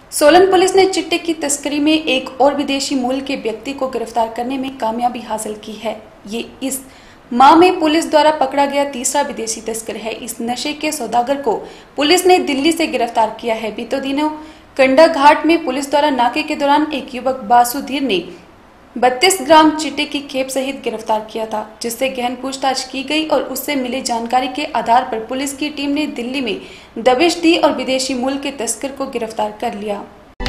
Solan police ने चिट्टे की तस्करी में एक और विदेशी मूल के व्यक्ति को गिरफ्तार करने में कामयाबी हासिल की है। ये इस माह में पुलिस द्वारा पकड़ा गया तीसरा विदेशी तस्कर है। इस नशे के सौदागर को पुलिस ने दिल्ली से गिरफ्तार किया है। बीते दिनों कंडा घाट में पुलिस द्वारा नाके के दौरान एक युवक बासुधीर ने 32 ग्राम चिट्टे की खेप सहित गिरफ्तार किया था, जिससे गहन पूछताछ की गई और उससे मिली जानकारी के आधार पर पुलिस की टीम ने दिल्ली में दबिश दी और विदेशी मूल के तस्कर को गिरफ्तार कर लिया।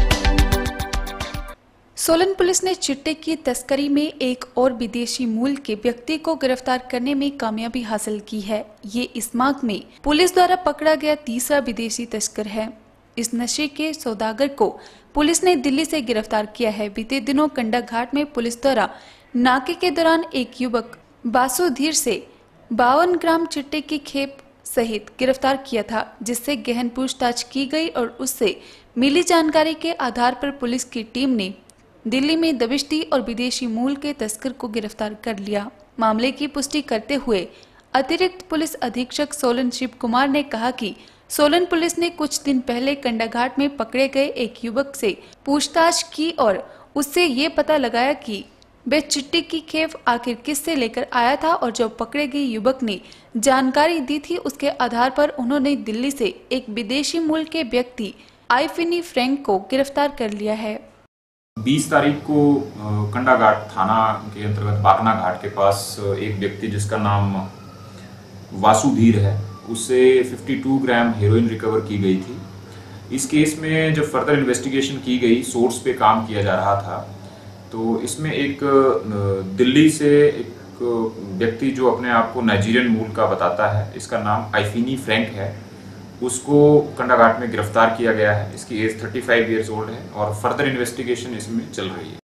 सोलन पुलिस ने चिट्टे की तस्करी में एक और विदेशी मूल के व्यक्ति को गिरफ्तार करने में कामयाबी हासिल की है। ये इस माह में पुलिस द्वारा पकड़ा गया तीसरा विदेशी तस्कर है। इस नशे के सौदागर को पुलिस ने दिल्ली से गिरफ्तार किया है। बीते दिनों कंडा घाट में पुलिस द्वारा नाके के दौरान एक युवक बासुधीर से 52 ग्राम चिट्टे की खेप सहित गिरफ्तार किया था, जिससे गहन पूछताछ की गई और उससे मिली जानकारी के आधार पर पुलिस की टीम ने दिल्ली में दबिश दी और विदेशी मूल के तस्कर को गिरफ्तार कर लिया। मामले की पुष्टि करते हुए अतिरिक्त पुलिस अधीक्षक सोलन शिव कुमार ने कहा कि सोलन पुलिस ने कुछ दिन पहले कंडाघाट में पकड़े गए एक युवक से पूछताछ की और उससे ये पता लगाया कि वह चिट्टे की खेप आखिर किससे लेकर आया था, और जो पकड़े गए युवक ने जानकारी दी थी उसके आधार पर उन्होंने दिल्ली से एक विदेशी मूल के व्यक्ति आइफिनी फ्रैंक को गिरफ्तार कर लिया है। 20 तारीख को कंडाघाट थाना के अंतर्गत बाकना घाट के पास एक व्यक्ति जिसका नाम वासुधीर है, उससे 52 ग्राम हेरोइन रिकवर की गई थी। इस केस में जब फर्दर इन्वेस्टिगेशन की गई, सोर्स पे काम किया जा रहा था, तो इसमें एक दिल्ली से एक व्यक्ति जो अपने आप को नाइजीरियन मूल का बताता है, इसका नाम आइफिनी फ्रैंक है, उसको कंडाघाट में गिरफ्तार किया गया है। इसकी एज 35 ईयर्स ओल्ड है और फर्दर इन्वेस्टिगेशन इसमें चल रही है।